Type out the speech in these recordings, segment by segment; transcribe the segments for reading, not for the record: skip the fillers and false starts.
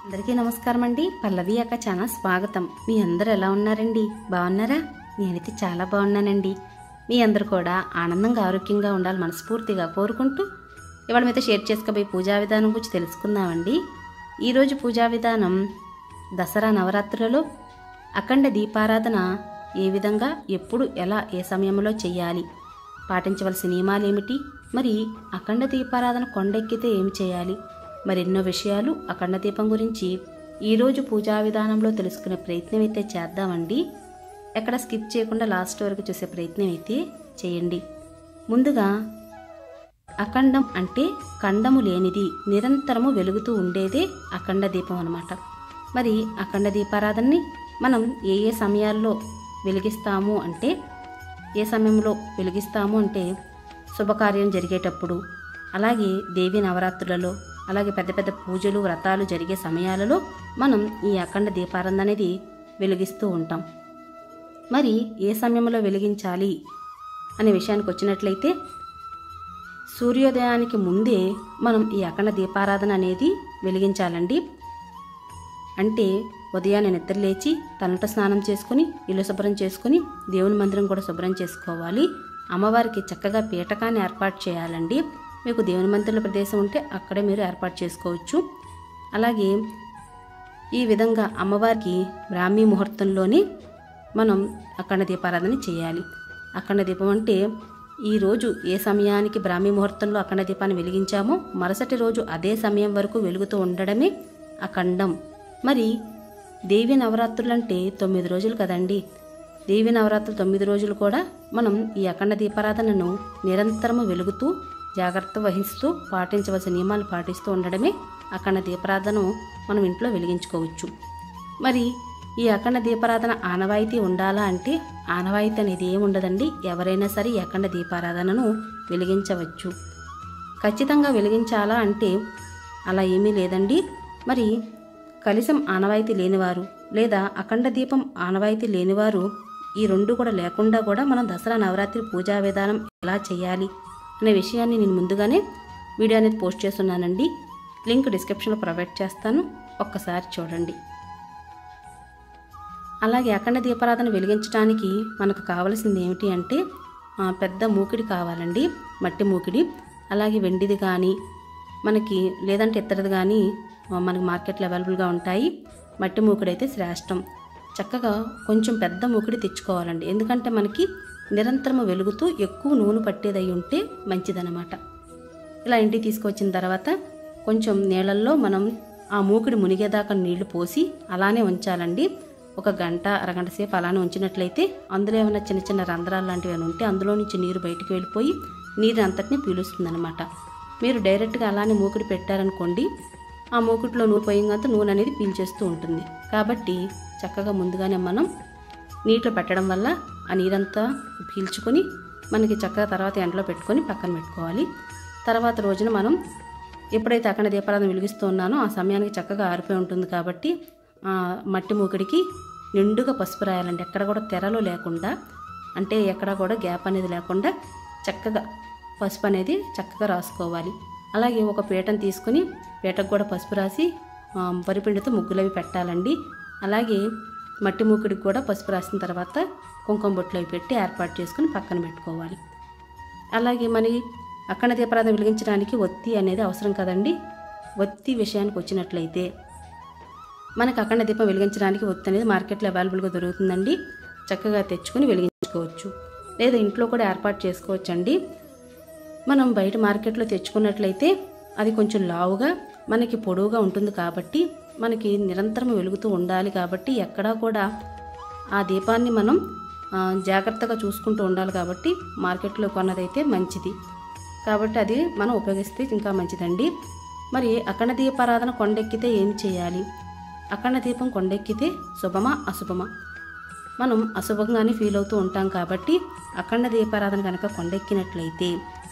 అందరికీ నమస్కారం అండి. పల్లవి అక్క ఛానల్ స్వాగతం. మీ అందరూ ఎలా ఉన్నారండి? బాగున్నారా? నేనైతే చాలా బాగున్నానండి. మీ అందరూ కూడా ఆనందంగా ఆరోగ్యంగా ఉండాలి మనస్ఫూర్తిగా కోరుకుంటూ ఇవాళ మీతో షేర్ చేసుకోబోయే పూజా విధానం గురించి తెలుసుకుందామండి. ఈరోజు పూజా విధానం దసరా నవరాత్రులలో అఖండ దీపారాధన ఏ విధంగా, ఎప్పుడు, ఎలా, ఏ సమయంలో చేయాలి, పాటించవలసిన నియమాలు ఏమిటి, మరి అఖండ దీపారాధన కొండెక్కితే ఏమి చేయాలి, మరెన్నో విషయాలు అఖండ దీపం గురించి ఈరోజు పూజా విధానంలో తెలుసుకునే ప్రయత్నం అయితే చేద్దామండి. ఎక్కడ స్కిప్ చేయకుండా లాస్ట్ వరకు చూసే ప్రయత్నం అయితే చేయండి. ముందుగా అఖండం అంటే ఖండము లేనిది, నిరంతరము వెలుగుతూ ఉండేదే అఖండ దీపం అన్నమాట. మరి అఖండ దీపారాధనని మనం ఏ ఏ సమయాల్లో వెలిగిస్తాము అంటే, ఏ సమయంలో వెలిగిస్తాము అంటే శుభకార్యం జరిగేటప్పుడు, అలాగే దేవి నవరాత్రులలో, అలాగే పెద్ద పెద్ద పూజలు వ్రతాలు జరిగే సమయాలలో మనం ఈ అఖండ దీపారాధన అనేది వెలిగిస్తూ ఉంటాం. మరి ఏ సమయంలో వెలిగించాలి అనే విషయానికి వచ్చినట్లయితే, సూర్యోదయానికి ముందే మనం ఈ అఖండ దీపారాధన అనేది వెలిగించాలండి. అంటే ఉదయాన్నే నిద్ర లేచి తలంట స్నానం చేసుకుని, ఇల్లు శుభ్రం చేసుకుని, దేవుని మందిరం కూడా శుభ్రం చేసుకోవాలి. అమ్మవారికి చక్కగా పీఠకాన్ని ఏర్పాటు చేయాలండి. మీకు దేవుని మందిరంలో ప్రదేశం ఉంటే అక్కడే మీరు ఏర్పాటు చేసుకోవచ్చు. అలాగే ఈ విధంగా అమ్మవారికి బ్రాహ్మీ ముహూర్తంలోనే మనం అఖండ దీపారాధన చేయాలి. అఖండ దీపం అంటే ఈరోజు ఏ సమయానికి బ్రాహ్మీ ముహూర్తంలో అఖండ దీపాన్ని వెలిగించామో మరుసటి రోజు అదే సమయం వరకు వెలుగుతూ ఉండడమే అఖండం. మరి దేవి నవరాత్రులు అంటే 9 రోజులు కదండి. దేవి నవరాత్రులు 9 రోజులు కూడా మనం ఈ అఖండ దీపారాధనను నిరంతరము వెలుగుతూ, జాగ్రత్త వహిస్తూ, పాటించవలసిన నియమాలు పాటిస్తూ ఉండడమే అఖండ దీపారాధన మనం ఇంట్లో వెలిగించుకోవచ్చు. మరి ఈ అఖండ దీపారాధన ఆనవాయితీ ఉండాలా అంటే, ఆనవాయితీ అనేది ఏముండదండి. ఎవరైనా సరే ఈ అఖండ దీపారాధనను వెలిగించవచ్చు. ఖచ్చితంగా వెలిగించాలా అంటే అలా ఏమీ లేదండి. మరి కలశం ఆనవాయితీ లేనివారు, లేదా అఖండ దీపం ఆనవాయితీ లేనివారు, ఈ రెండు కూడా లేకుండా కూడా మనం దసరా నవరాత్రి పూజా విధానం ఎలా చేయాలి అనే విషయాన్ని నేను ముందుగానే వీడియో అనేది పోస్ట్ చేస్తున్నానండి. లింక్ డిస్క్రిప్షన్లో ప్రొవైడ్ చేస్తాను, ఒక్కసారి చూడండి. అలాగే అఖండ దీపారాధన వెలిగించడానికి మనకు కావలసింది ఏమిటి అంటే, పెద్ద మూకిడి కావాలండి, మట్టి మూకిడి. అలాగే వెండిది కానీ మనకి, లేదంటే ఇతరది కానీ మనకి మార్కెట్లో అవైలబుల్గా ఉంటాయి. మట్టి మూకిడి అయితే శ్రేష్టం. చక్కగా కొంచెం పెద్ద మూకిడి తెచ్చుకోవాలండి. ఎందుకంటే మనకి నిరంతరము వెలుగుతూ ఎక్కువ నూనె పట్టేదై ఉంటే మంచిదన్నమాట. ఇలా ఇంటికి తీసుకొచ్చిన తర్వాత కొంచెం నీళ్ళల్లో మనం ఆ మూకిడి మునిగేదాకా నీళ్లు పోసి అలానే ఉంచాలండి. ఒక గంట, అరగంట సేపు అలానే ఉంచినట్లయితే అందులో ఏమైనా చిన్న చిన్న రంధ్రాలు లాంటివి ఏమైనా ఉంటే అందులో నుంచి నీరు బయటికి వెళ్ళిపోయి నీరు అంతటినీ పీలుస్తుందన్నమాట. మీరు డైరెక్ట్గా అలానే మూకిడి పెట్టారనుకోండి, ఆ మూకిడిలో నూనె పోయిందంతా నూనె అనేది పీల్చేస్తూ ఉంటుంది. కాబట్టి చక్కగా ముందుగానే మనం నీటిలో పెట్టడం వల్ల ఆ నీరంతా పీల్చుకొని మనకి చక్కగా తర్వాత ఎండలో పెట్టుకొని పక్కన పెట్టుకోవాలి. తర్వాత రోజున మనం ఎప్పుడైతే అఖండ దీపారాధన వెలిగిస్తూ ఉన్నానో ఆ సమయానికి చక్కగా ఆరిపోయి ఉంటుంది. కాబట్టి మట్టి మూకిడికి నిండుగా పసుపు రాయాలండి. ఎక్కడ కూడా తెరలు లేకుండా, అంటే ఎక్కడ కూడా గ్యాప్ అనేది లేకుండా చక్కగా పసుపు అనేది చక్కగా రాసుకోవాలి. అలాగే ఒక పీటను తీసుకుని పీటకు కూడా పసుపు రాసి వరిపిండితో ముగ్గులవి పెట్టాలండి. అలాగే మట్టి మూకిడికి కూడా పసుపు రాసిన తర్వాత కుంకుమ బొట్లు అవి పెట్టి ఏర్పాటు చేసుకుని పక్కన పెట్టుకోవాలి. అలాగే మరి అఖండ దీపారాధన వెలిగించడానికి ఒత్తి అనేది అవసరం కదండి. ఒత్తి విషయానికి వచ్చినట్లయితే మనకు అఖండ దీపం వెలిగించడానికి ఒత్తి అనేది మార్కెట్లో అవైలబుల్గా దొరుకుతుందండి. చక్కగా తెచ్చుకొని వెలిగించుకోవచ్చు, లేదా ఇంట్లో కూడా ఏర్పాటు చేసుకోవచ్చండి. మనం బయట మార్కెట్లో తెచ్చుకున్నట్లయితే అది కొంచెం లావుగా మనకి పొడవుగా ఉంటుంది. కాబట్టి మనకి నిరంతరం వెలుగుతూ ఉండాలి. కాబట్టి ఎక్కడా కూడా ఆ దీపాన్ని మనం జాగ్రత్తగా చూసుకుంటూ ఉండాలి. కాబట్టి మార్కెట్లో కొన్నదైతే మంచిది. కాబట్టి అది మనం ఉపయోగిస్తే ఇంకా మంచిదండి. మరి అఖండ దీపారాధన కొండెక్కితే ఏం చేయాలి? అఖండ దీపం కొండెక్కితే శుభమా అశుభమా? మనం అశుభంగానే ఫీల్ అవుతూ ఉంటాం. కాబట్టి అఖండ దీపారాధన కనుక కొండెక్కినట్లయితే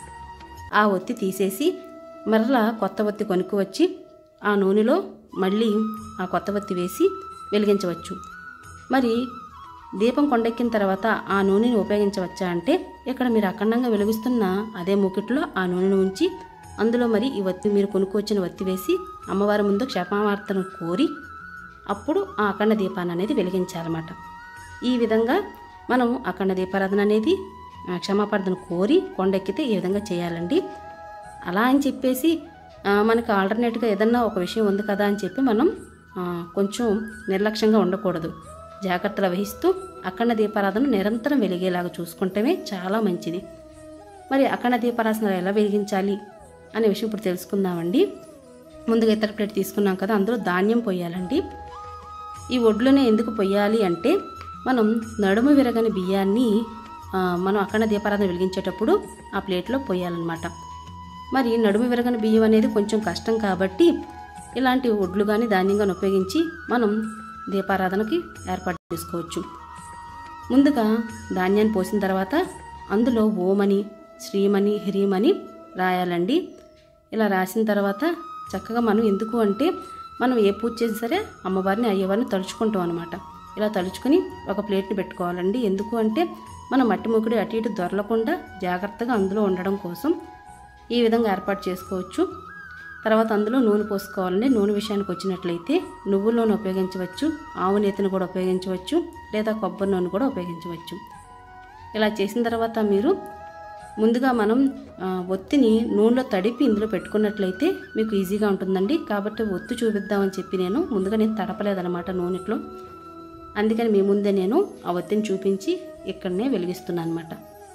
ఆ ఒత్తి తీసేసి మరలా కొత్త ఒత్తి కొనుక్కు ఆ నూనెలో మళ్ళీ ఆ కొత్త ఒత్తి వేసి వెలిగించవచ్చు. మరి దీపం కొండెక్కిన తర్వాత ఆ నూనెని ఉపయోగించవచ్చా అంటే, ఇక్కడ మీరు అఖండంగా వెలిగిస్తున్న అదే మూకిట్లో ఆ నూనెను ఉంచి అందులో మరి ఈ ఒత్తి, మీరు కొనుక్కొచ్చిన ఒత్తి వేసి అమ్మవారి ముందు క్షమాపణను కోరి అప్పుడు ఆ అఖండ దీపాన్ని అనేది వెలిగించాలన్నమాట. ఈ విధంగా మనం అఖండ దీపారాధన అనేది క్షమాపణను కోరి కొండెక్కితే ఈ విధంగా చేయాలండి. అలా అని చెప్పేసి మనకు ఆల్టర్నేట్గా ఏదన్నా ఒక విషయం ఉంది కదా అని చెప్పి మనం కొంచెం నిర్లక్ష్యంగా ఉండకూడదు. జాగ్రత్తలు వహిస్తూ అఖండ దీపారాధన నిరంతరం వెలిగేలాగా చూసుకుంటమే చాలా మంచిది. మరి అఖండ దీపారాధన ఎలా వెలిగించాలి అనే విషయం ఇప్పుడు తెలుసుకుందామండి. ముందుగా ఇతర ప్లేట్ తీసుకున్నాం కదా, అందులో ధాన్యం పొయ్యాలండి. ఈ ఒడ్లునే ఎందుకు పొయ్యాలి అంటే మనం నడుము విరగని బియ్యాన్ని మనం అఖండ దీపారాధన వెలిగించేటప్పుడు ఆ ప్లేట్లో పొయ్యాలన్నమాట. మరి నడుము విరగని బియ్యం అనేది కొంచెం కష్టం కాబట్టి ఇలాంటి ఒడ్లు కానీ ధాన్యం కానీ ఉపయోగించి మనం దీపారాధనకి ఏర్పాటు చేసుకోవచ్చు. ముందుగా ధాన్యాన్ని పోసిన తర్వాత అందులో ఓమని, శ్రీమని, హ్రీమని రాయాలండి. ఇలా రాసిన తర్వాత చక్కగా మనం ఎందుకు అంటే మనం ఏ పూజ చేసినా సరే అమ్మవారిని అయ్యవారిని తలుచుకుంటాం అనమాట. ఇలా తలుచుకొని ఒక ప్లేట్ని పెట్టుకోవాలండి. ఎందుకు అంటే మనం మట్టి ముక్కుడి అటు ఇటు దొరలకుండా జాగ్రత్తగా అందులో ఉండడం కోసం ఈ విధంగా ఏర్పాటు చేసుకోవచ్చు. తర్వాత అందులో నూనె పోసుకోవాలండి. నూనె విషయానికి వచ్చినట్లయితే నువ్వుల నూనె ఉపయోగించవచ్చు, ఆవు నేతిని కూడా ఉపయోగించవచ్చు, లేదా కొబ్బరి నూనె కూడా ఉపయోగించవచ్చు. ఇలా చేసిన తర్వాత మీరు ముందుగా మనం ఒత్తిని నూనెలో తడిపి ఇందులో పెట్టుకున్నట్లయితే మీకు ఈజీగా ఉంటుందండి. కాబట్టి ఒత్తి చూపిద్దామని చెప్పి నేను తడపలేదన్నమాట నూనెట్లో. అందుకని మీ ముందే నేను ఆ ఒత్తిని చూపించి ఇక్కడనే వెలిగిస్తున్నాను అన్నమాట.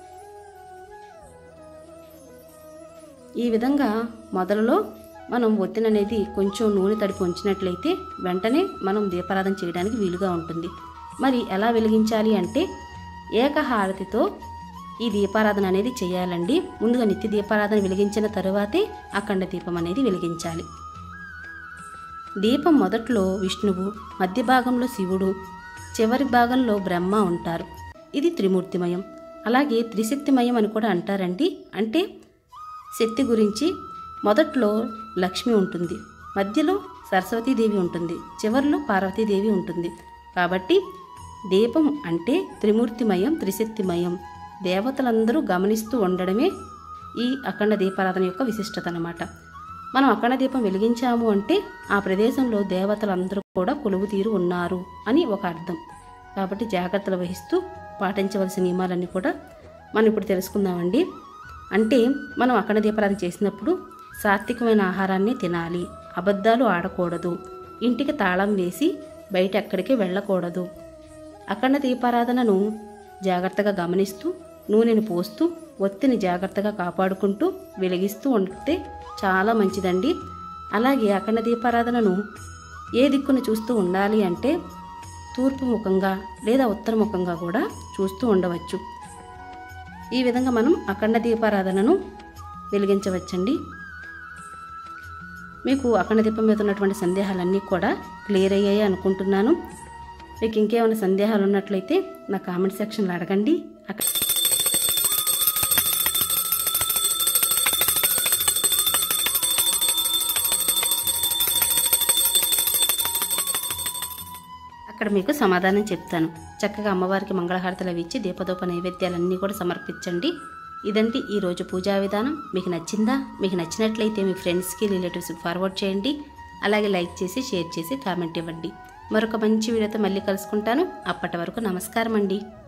ఈ విధంగా మొదలలో మనం ఒత్తిని అనేది కొంచెం నూనె తడిపి ఉంచినట్లయితే వెంటనే మనం దీపారాధన చేయడానికి వీలుగా ఉంటుంది. మరి ఎలా వెలిగించాలి అంటే ఏకహారతితో ఈ దీపారాధన అనేది చేయాలండి. ముందుగా నిత్య దీపారాధన వెలిగించిన తరువాతే అఖండ దీపం అనేది వెలిగించాలి. దీపం మొదట్లో విష్ణువు, మధ్య భాగంలో శివుడు, చివరి భాగంలో బ్రహ్మ ఉంటారు. ఇది త్రిమూర్తిమయం. అలాగే త్రిశక్తిమయం అని కూడా అంటారండి. అంటే శక్తి గురించి మొదట్లో లక్ష్మి ఉంటుంది, మధ్యలో సరస్వతీదేవి ఉంటుంది, చివరిలో పార్వతీదేవి ఉంటుంది. కాబట్టి దీపం అంటే త్రిమూర్తిమయం, త్రిశక్తిమయం. దేవతలందరూ గమనిస్తూ ఉండడమే ఈ అఖండ దీపారాధన యొక్క విశిష్టత అన్నమాట. మనం అఖండ దీపం వెలిగించాము అంటే ఆ ప్రదేశంలో దేవతలందరూ కూడా కొలువు తీరు ఉన్నారు అని ఒక అర్థం. కాబట్టి జాగ్రత్తలు వహిస్తూ పాటించవలసిన నియమాలన్నీ కూడా మనం ఇప్పుడు తెలుసుకుందామండి. అంటే మనం అఖండ దీపారాధన చేసినప్పుడు సాత్వికమైన ఆహారాన్ని తినాలి, అబద్ధాలు ఆడకూడదు, ఇంటికి తాళం వేసి బయట ఎక్కడికి వెళ్ళకూడదు. అఖండ దీపారాధనను జాగ్రత్తగా గమనిస్తూ నూనెను పోస్తూ ఒత్తిని జాగ్రత్తగా కాపాడుకుంటూ వెలిగిస్తూ ఉంటే చాలా మంచిదండి. అలాగే అఖండ దీపారాధనను ఏ దిక్కును చూస్తూ ఉండాలి అంటే తూర్పు ముఖంగా లేదా ఉత్తర ముఖంగా కూడా చూస్తూ ఉండవచ్చు. ఈ విధంగా మనం అఖండ దీపారాధనను వెలిగించవచ్చండి. మీకు అఖండ దీపం మీద ఉన్నటువంటి సందేహాలన్నీ కూడా క్లియర్ అయ్యాయి అనుకుంటున్నాను. మీకు ఇంకేమైనా సందేహాలు ఉన్నట్లయితే నా కామెంట్ సెక్షన్లో అడగండి. అక్కడ మీకు సమాధానం చెప్తాను. చక్కగా అమ్మవారికి మంగళహారతులు అవి ఇచ్చి దీపదూప నైవేద్యాలన్నీ కూడా సమర్పించండి. ఇదండి ఈరోజు పూజా విధానం. మీకు నచ్చిందా? మీకు నచ్చినట్లయితే మీ ఫ్రెండ్స్కి, రిలేటివ్స్కి ఫార్వర్డ్ చేయండి. అలాగే లైక్ చేసి, షేర్ చేసి, కామెంట్ ఇవ్వండి. మరొక మంచి వీడియోతో మళ్ళీ కలుసుకుంటాను. అప్పటి వరకు నమస్కారం అండి.